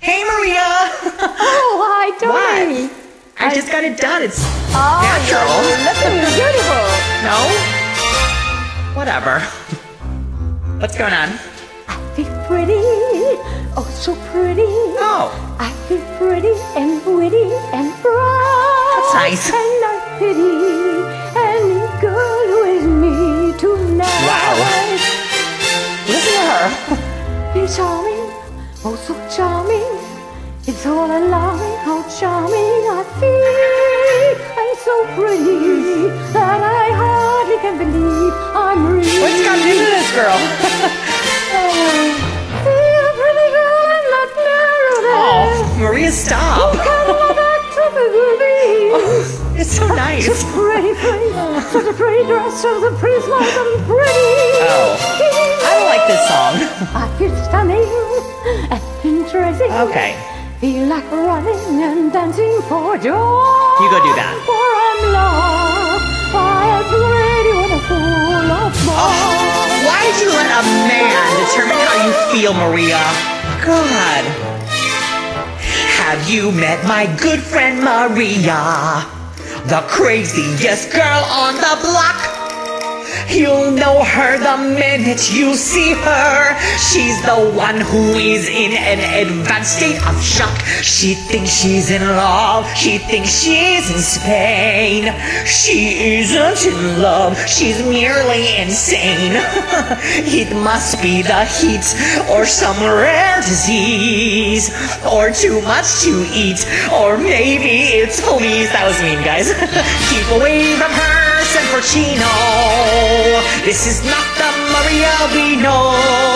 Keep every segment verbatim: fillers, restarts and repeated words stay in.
Hey, Maria! Oh, hi, Tony. What? I just got it done. It's oh, natural. You're looking beautiful. No? Whatever. What's going on? I feel pretty. Oh, so pretty. Oh. I feel pretty and witty and bright. That's nice. And I pity any girl who is me tonight. Wow. Listen to her. You're charming. Oh, so charming. It's all alarming how charming I feel. I'm so pretty that I hardly can believe I'm real. What's gotten into this girl? Feel a pretty girl and not narrow Oh, Maria, stop. Oh, it's so nice. Such a pretty face, such a pretty dress, such a pretty smile, so pretty. Oh, I don't like this song. I feel stunning and interesting. Okay. Feel like running and dancing for joy. You go do that. For I'm loved by a pretty wonderful of boy. Oh, why did you let a man determine how you feel, Maria? God. Have you met my good friend Maria? The craziest girl on the block. You'll know her the minute you see her. She's the one who is in an advanced state of shock. She thinks she's in love. She thinks she's in Spain. She isn't in love. She's merely insane. It must be the heat or some rare disease or too much to eat or maybe it's fleas. That was mean, guys. Keep away from her, San Porcino. This is not the Maria we know.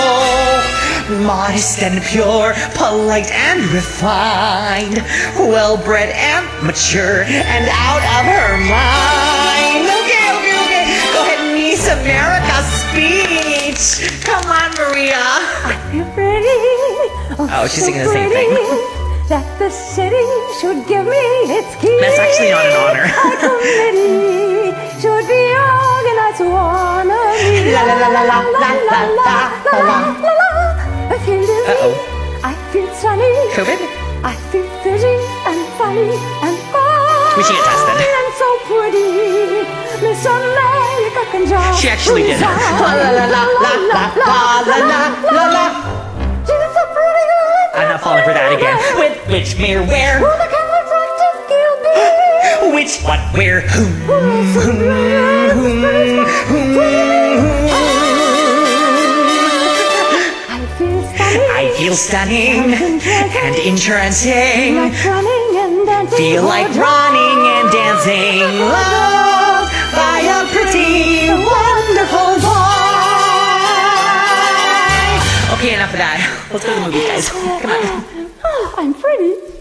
Modest and pure, polite and refined, well-bred and mature, and out of her mind. Okay, okay, okay. Go ahead and Miss America speech. Come on, Maria. I feel pretty. Oh, Oh, she's so singing the same pretty thing. That the city should give me its key. That's actually not an honor. Our committee should be organized one of me. La la la la la la la la la la. I feel dizzy. Uh-oh. I feel sunny. COVID? I feel fizzy and funny and fun. We should get tested. And so pretty. Miss America can just She actually did. La resign. la la la la la la la la la. She's so pretty. I'm not falling for that again. With which, mirror, where? Who the camera's active kill me? Which, what, where, whom, whom, whom, whom. I feel stunning. I feel stunning and entrancing. Like running and dancing. Feel like running and dancing. Loved by a pretty, wonderful boy. Okay, enough of that. Let's go to the movies, guys. Come on. Oh, I'm pretty.